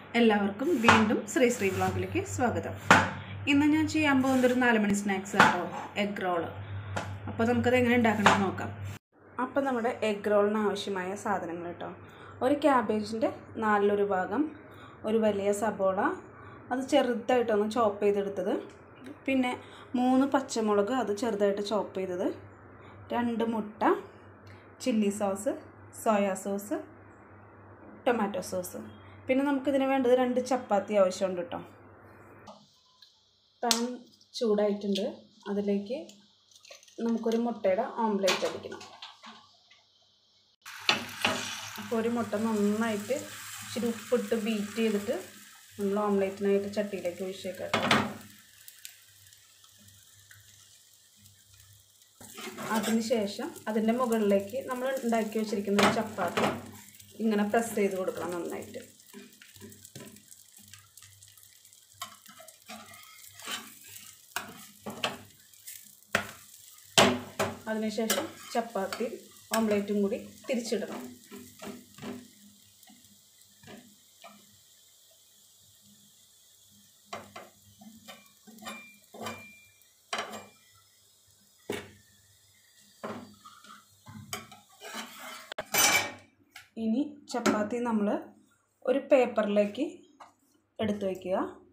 എല്ലാവർക്കും വീണ്ടും ശ്രീ വ്ളോഗിലേക്ക് സ്വാഗതം. ഇന്ന് ഞാൻ ചെയ്യാൻ പോകുന്നത് ഒരു 4 മണി സ്നാക്സ് ആട്ടോ, എഗ് റോള്. അപ്പോൾ നമുക്കത് എങ്ങനെ ഉണ്ടാക്കണമെന്ന് നോക്കാം. അപ്പോൾ നമ്മുടെ എഗ് റോളിന് ആവശ്യമായ സാധനങ്ങൾ കേട്ടോ: ഒരു ക്യാബേജിൻ്റെ 4 ഭാഗം, ഒരു വലിയ സബോള അത് ചെറുതായിട്ടൊന്ന് ചോപ്പ് ചെയ്തെടുത്തത്, പിന്നെ 3 പച്ചമുളക് അത് ചെറുതായിട്ട് ചോപ്പ് ചെയ്തത്, 2 മുട്ട, chilli sauce, soya sauce, tomato sauce. പിന്നെ നമുക്കിതിന് വേണ്ടത് 2 ചപ്പാത്തി ആവശ്യമുണ്ട് കേട്ടോ. പാൻ ചൂടായിട്ടുണ്ട്, അതിലേക്ക് നമുക്കൊരു മുട്ടയുടെ ഓംലേറ്റ് അടിക്കണം. അപ്പോൾ ഒരു മുട്ട നന്നായിട്ട് ഇച്ചിരി ഉപ്പിട്ട് ബീറ്റ് ചെയ്തിട്ട് നമ്മൾ ഓംലേറ്റിനായിട്ട് ചട്ടിയിലേക്ക് ഒഴിച്ചേക്കാം. അതിനുശേഷം അതിൻ്റെ മുകളിലേക്ക് നമ്മൾ ഉണ്ടാക്കി വെച്ചിരിക്കുന്ന ഒരു ചപ്പാത്തി ഇങ്ങനെ പ്രസ് ചെയ്ത് കൊടുക്കണം നന്നായിട്ട്. അതിനുശേഷം ചപ്പാത്തി ഓംലേറ്റും കൂടി തിരിച്ചിടണം. ഇനി ചപ്പാത്തി നമ്മൾ ഒരു പേപ്പറിലേക്ക് എടുത്തു വയ്ക്കുക.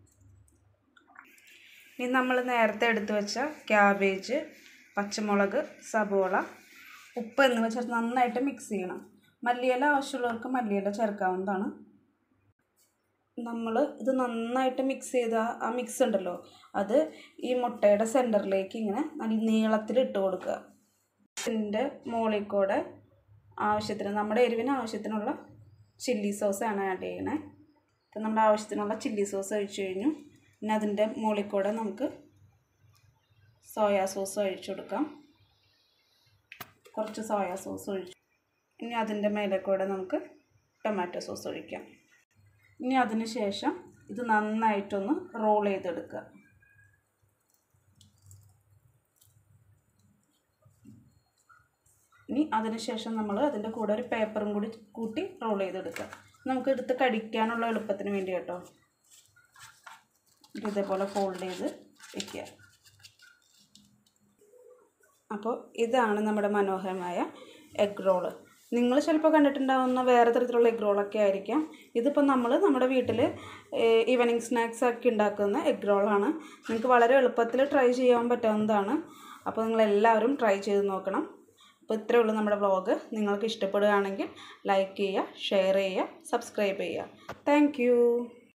ഇനി നമ്മൾ നേരത്തെ എടുത്തു വെച്ച ക്യാബേജ്, പച്ചമുളക്, സബോള, ഉപ്പ് എന്നിവ ചേർത്ത് നന്നായിട്ട് മിക്സ് ചെയ്യണം. മല്ലിയില ആവശ്യമുള്ളവർക്ക് മല്ലിയില ചേർക്കാവുന്നതാണ്. നമ്മൾ ഇത് നന്നായിട്ട് മിക്സ് ചെയ്ത ആ മിക്സ് ഉണ്ടല്ലോ, അത് ഈ മുട്ടയുടെ സെൻറ്ററിലേക്ക് ഇങ്ങനെ നല്ല നീളത്തിൽ ഇട്ട് കൊടുക്കുക. ഇതിൻ്റെ മുകളിൽ കൂടെ ആവശ്യത്തിന്, നമ്മുടെ എരിവിന് ആവശ്യത്തിനുള്ള ചില്ലി സോസാണ് ആഡ് ചെയ്യണേ. അപ്പം നമ്മുടെ ആവശ്യത്തിനുള്ള ചില്ലി സോസ് ഒഴിച്ചു കഴിഞ്ഞു. പിന്നെ അതിൻ്റെ മുകളിൽ കൂടെ നമുക്ക് സോയാ സോസ് ഒഴിച്ചു കൊടുക്കാം. കുറച്ച് സോയാ സോസ് ഒഴിച്ചു. ഇനി അതിൻ്റെ മേലെ കൂടെ നമുക്ക് ടൊമാറ്റോ സോസ് ഒഴിക്കാം. ഇനി അതിന് ശേഷം ഇത് നന്നായിട്ടൊന്ന് റോൾ ചെയ്തെടുക്കുക. ഇനി അതിന് ശേഷം നമ്മൾ അതിൻ്റെ കൂടെ ഒരു പേപ്പറും കൂടി കൂട്ടി റോൾ ചെയ്തെടുക്കുക. നമുക്ക് എടുത്ത് കടിക്കാനുള്ള എളുപ്പത്തിന് വേണ്ടി കേട്ടോ. ഇതേപോലെ ഫോൾഡ് ചെയ്ത് വയ്ക്കുക. അപ്പോൾ ഇതാണ് നമ്മുടെ മനോഹരമായ എഗ് റോള്. നിങ്ങൾ ചിലപ്പോൾ കണ്ടിട്ടുണ്ടാവുന്ന വേറെ തരത്തിലുള്ള എഗ് റോളൊക്കെ ആയിരിക്കാം. ഇതിപ്പോൾ നമ്മുടെ വീട്ടിൽ ഈവനിങ് സ്നാക്സ് ഒക്കെ ഉണ്ടാക്കുന്ന എഗ് റോളാണ്. നിങ്ങൾക്ക് വളരെ എളുപ്പത്തിൽ ട്രൈ ചെയ്യാൻ പറ്റാവുന്നതാണ്. അപ്പോൾ നിങ്ങളെല്ലാവരും ട്രൈ ചെയ്ത് നോക്കണം. അപ്പോൾ ഇത്രയേ ഉള്ളൂ നമ്മുടെ വ്ളോഗ്. നിങ്ങൾക്ക് ഇഷ്ടപ്പെടുകയാണെങ്കിൽ ലൈക്ക് ചെയ്യുക, ഷെയർ ചെയ്യുക, സബ്സ്ക്രൈബ് ചെയ്യുക. താങ്ക്